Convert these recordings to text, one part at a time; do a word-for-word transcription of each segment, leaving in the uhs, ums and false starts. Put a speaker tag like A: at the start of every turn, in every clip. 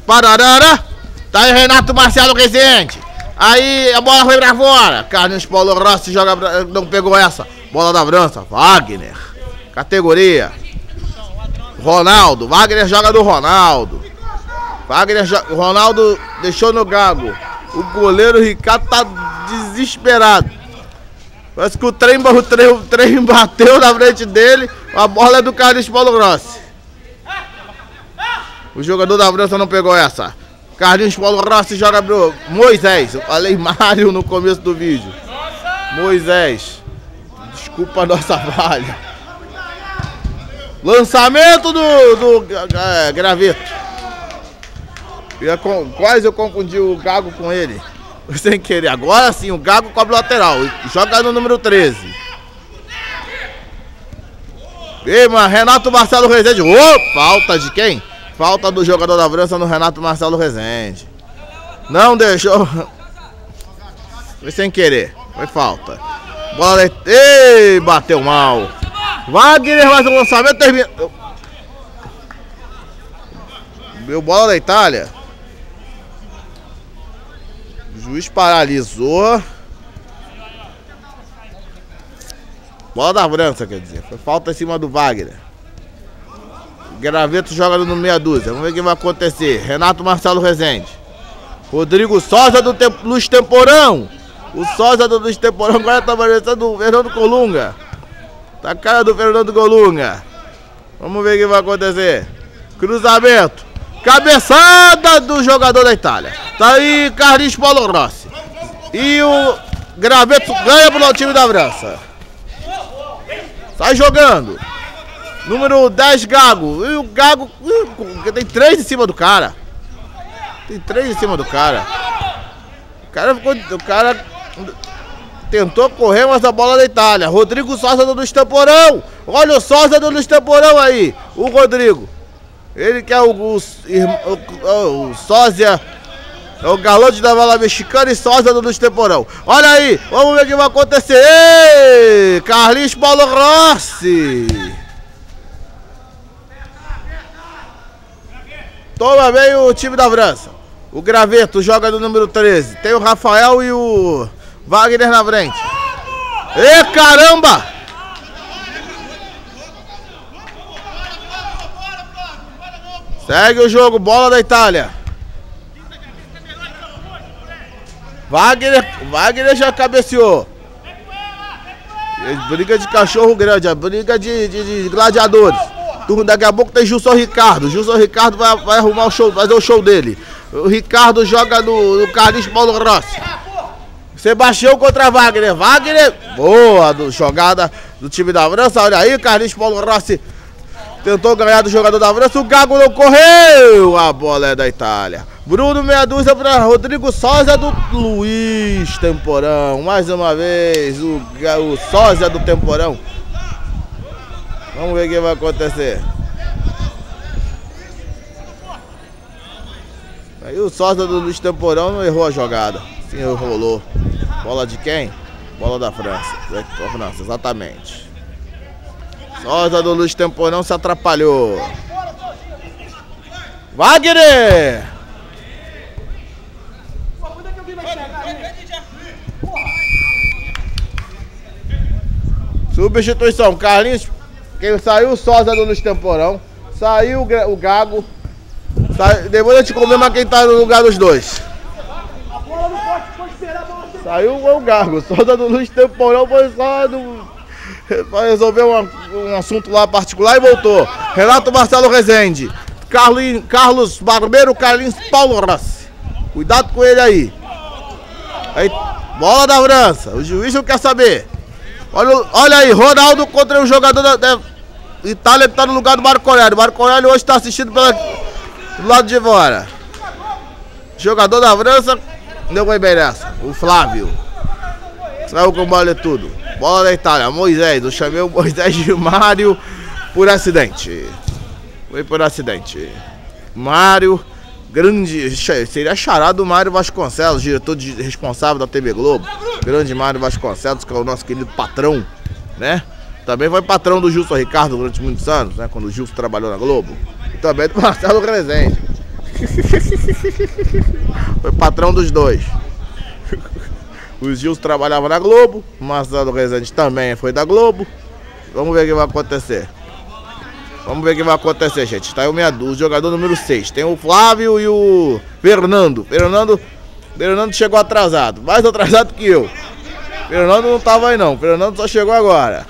A: Pararara. Tá aí Renato Marcelo Rezende. Aí a bola foi pra fora. Carlinhos Paulo Rossi joga pra... não pegou essa. Bola da França. Wagner. Categoria. Ronaldo. Wagner joga do Ronaldo. Wagner joga... Ronaldo deixou no Gago. O goleiro Ricardo tá desesperado. Parece que o trem, o, trem, o trem bateu na frente dele. A bola é do Carlinhos Paulo Rossi. O jogador da França não pegou essa. Carlinhos Paulo Rossi joga pro Moisés. Eu falei Mário no começo do vídeo. Moisés. Desculpa a nossa falha. Lançamento do, do é, Graveto. Eu, quase eu confundi o Gago com ele. Sem querer. Agora sim, o Gago cobre o lateral. Joga no número treze. Ei, mano, Renato Marcelo Rezende. Oh, falta de quem? Falta do jogador da França no Renato Marcelo Rezende. Não deixou. Foi sem querer. Foi falta. Bola de... Ei, bateu mal. Wagner mais um lançamento. Termina. Meu bola da Itália. O juiz paralisou. Bola da França, quer dizer. Foi falta em cima do Wagner. Graveto joga no meia dúzia. Vamos ver o que vai acontecer. Renato Marcelo Rezende. Rodrigo Sosa do Tem... Luiz Temporão. O Sosa do Luiz Temporão agora tá parecendo o Fernando Colunga. Tá a cara do Fernando Colunga. Vamos ver o que vai acontecer. Cruzamento. Cabeçada do jogador da Itália. Tá aí Carlinhos Paulo Rossi. E o Graveto ganha pro time da França. Sai jogando. Número dez, Gago. E o Gago tem três em cima do cara. Tem três em cima do cara. O cara ficou. O cara tentou correr, mas a bola da Itália. Rodrigo Sosa do Luiz Temporão. Olha o Sosa do Luiz Temporão aí. O Rodrigo. Ele que é o, o, o, o Sósia. É o galante da bola mexicana e Sosa do Luiz Temporão. Olha aí. Vamos ver o que vai acontecer. Ei, Carlinhos Paulo Rossi. Toma bem o time da França. O Graveto joga no número treze. Tem o Rafael e o Wagner na frente. E caramba! Segue o jogo, bola da Itália. Wagner, Wagner já cabeceou. Briga de cachorro grande, a briga de, de, de gladiadores. Daqui a pouco tem Gilson Ricardo. Gilson Ricardo vai, vai arrumar o show, fazer o show dele. O Ricardo joga no, no Carlinhos Paulo Rossi. Sebastião contra Wagner. Wagner, boa do, jogada do time da França. Olha aí, Carlinhos Paulo Rossi tentou ganhar do jogador da França. O Gago não correu. A bola é da Itália. Bruno meia dúzia para Rodrigo Sosa do Luiz Temporão. Mais uma vez o, o Sosa do Temporão. Vamos ver o que vai acontecer. Aí o Sosa do Luiz Temporão não errou a jogada. Sim, rolou. Bola de quem? Bola da França. Da França, exatamente. Sosa do Luiz Temporão se atrapalhou. Wagner! Substituição, Carlinhos. Quem saiu o Sosa do Luiz Temporão. Saiu o Gago. Sai, depois a gente confirma quem tá no lugar dos dois. Saiu o Gago. Sosa do Luiz Temporão foi só do... Vai resolver um, um assunto lá particular e voltou. Renato Marcelo Rezende. Carlinhos, Carlos Barbeiro, Carlinhos Paulo Rossi. Cuidado com ele aí. Aí, bola da França. O juiz não quer saber. Olha, olha aí, Ronaldo contra o jogador da, da Itália que tá no lugar do Marco Aurélio. Marco Aurélio hoje tá assistindo pela, do lado de fora. Jogador da França não foi bem nessa. O Flávio. Saiu com bola e tudo. Bola da Itália, Moisés. Eu chamei o Moisés de Mário por acidente. Foi por acidente. Mário, grande. Seria charado do Mário Vasconcelos, diretor de, responsável da T V Globo. Grande Mário Vasconcelos, que é o nosso querido patrão, né? Também foi patrão do Gilson Ricardo durante muitos anos, né? Quando o Gilson trabalhou na Globo. E também do Marcelo Rezende. Foi patrão dos dois. O Gilson trabalhava na Globo, o Marcelo Rezende também foi da Globo. Vamos ver o que vai acontecer. Vamos ver o que vai acontecer, gente. Tá aí o, meia, o jogador número seis. Tem o Flávio e o Fernando. Fernando, Fernando chegou atrasado. Mais atrasado que eu. Fernando não tava aí não. Fernando só chegou agora.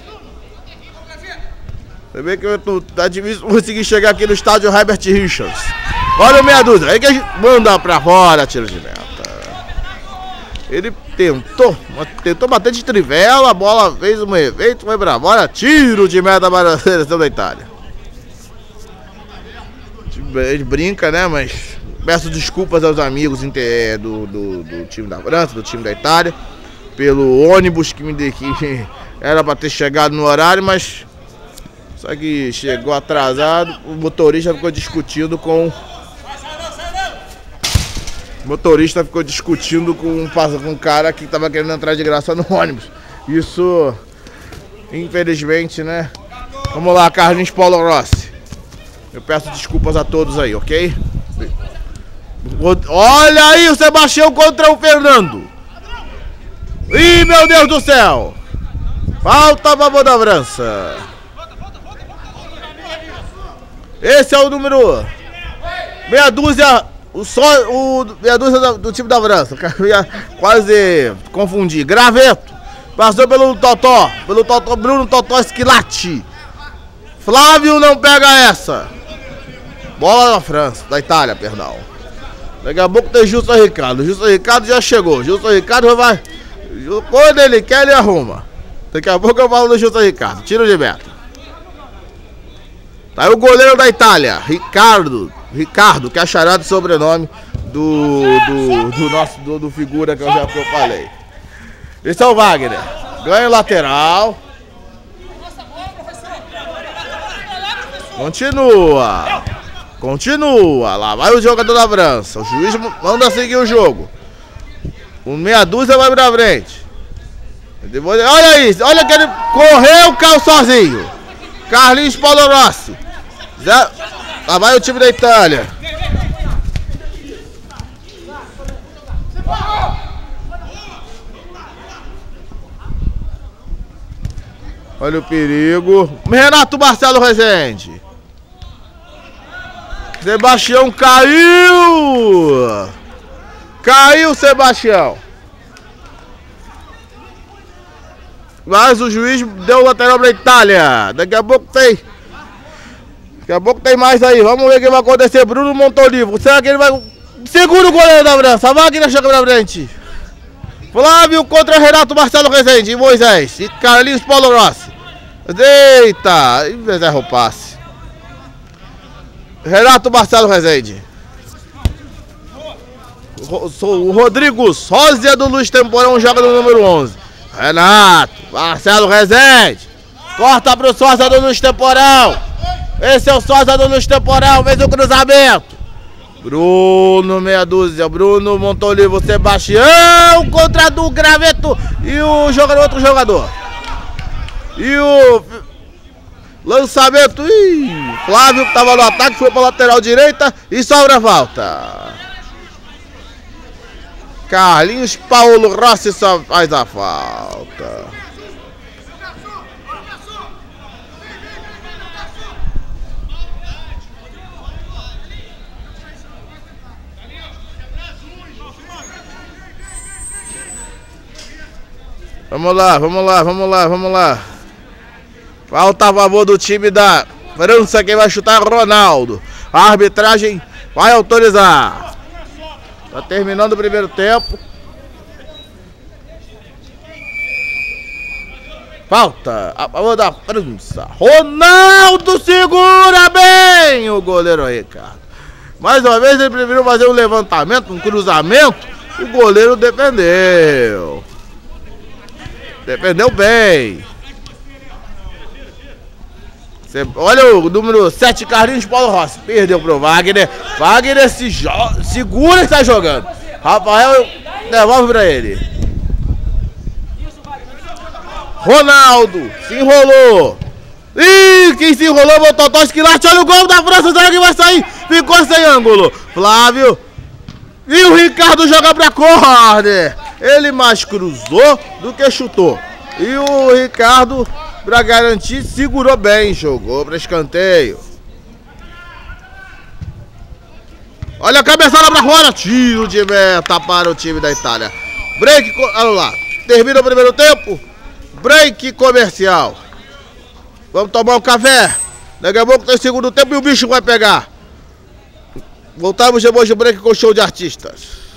A: Você vê que eu tô, tá difícil conseguir chegar aqui no estádio Herbert Richards. Olha o meia dúzia. Aí que a gente manda pra fora, tiro de meta. Ele tentou, tentou bater de trivela, a bola fez um efeito, foi pra fora, tiro de meta para a seleção da Itália. Ele brinca, né, mas peço desculpas aos amigos do, do, do time da França, do time da Itália, pelo ônibus que me deu, que era pra ter chegado no horário, mas só que chegou atrasado, o motorista ficou discutindo com... O motorista ficou discutindo com um, com um cara que tava querendo entrar de graça no ônibus. Isso, infelizmente, né? Vamos lá, Carlinhos Paulo Rossi. Eu peço desculpas a todos aí, ok? Olha aí o Sebastião contra o Fernando. Ih, meu Deus do céu! Falta a favor da França. Esse é o número meia dúzia. O só o meia dúzia do, do time da França. Quase confundi. Graveto. Passou pelo Totó. Pelo Totó, Bruno Totó Schilatti. Flávio não pega essa. Bola da França, da Itália, perdão. Daqui a pouco tem Gilson Ricardo. Gilson Ricardo já chegou. Gilson Ricardo vai. Quando ele quer, ele arruma. Daqui a pouco eu falo do Gilson Ricardo. Tiro de meta. Tá aí o goleiro da Itália, Ricardo. Ricardo, que é a charada de sobrenome do, do, do nosso do, do figura que eu já que eu falei. Esse é o Wagner. Ganha o lateral. Continua. Continua. Lá vai o jogador da França. O juiz manda seguir o jogo. O meia dúzia vai pra frente. Olha isso. Olha que ele correu, caiu sozinho. Carlinhos Paulo Rossi. Zé... Lá vai o time da Itália. Olha o perigo. Renato Marcelo Rezende. Sebastião caiu. Caiu, Sebastião. Mas o juiz deu o lateral pra Itália. Daqui a pouco tem. Daqui a pouco tem mais aí. Vamos ver o que vai acontecer. Bruno Montolivo. Será que ele vai... Segura o goleiro da França. A máquina chega pra frente. Flávio contra Renato Marcelo Rezende. E Moisés. E Carlinhos Paulo Rossi. Eita. E erra o passe. Renato Marcelo Rezende. O Rodrigo Sósia do Luiz Temporão joga no número onze. Renato Marcelo Rezende. Corta pro Sósia do Luiz Temporão. Esse é o Sósia do Luiz Temporão, fez o cruzamento. Bruno, meia dúzia. Bruno Montolivo, Sebastião contra do Graveto. E o jogador, outro jogador. E o lançamento. Ih, Flávio que tava no ataque, foi pra lateral direita e sobra a falta. Carlinhos Paulo Rossi só faz a falta. Vamos lá, vamos lá, vamos lá, vamos lá. Falta a favor do time da França, quem vai chutar é Ronaldo. A arbitragem vai autorizar. Tá terminando o primeiro tempo. Falta a favor da França. Ronaldo segura bem o goleiro Ricardo. Mais uma vez ele preferiu fazer um levantamento, um cruzamento. O goleiro defendeu. Defendeu bem. Cê, olha o número sete, Carlinhos Paulo Rossi. Perdeu pro Wagner. Wagner se segura e está jogando. Rafael devolve pra ele. Ronaldo se enrolou. Ih, quem se enrolou, botou Totó Schilatti. Olha o gol da França. Será que vai sair? ficou sem ângulo. Flávio. E o Ricardo joga pra corner. Ele mais cruzou do que chutou. E o Ricardo, pra garantir, segurou bem. Jogou pra escanteio. Olha a cabeçada pra fora. Tiro de meta para o time da Itália. Break, olha lá. Termina o primeiro tempo. Break comercial. Vamos tomar um café. Daqui a pouco tem segundo tempo e o bicho vai pegar. Voltamos depois do break com o show de artistas.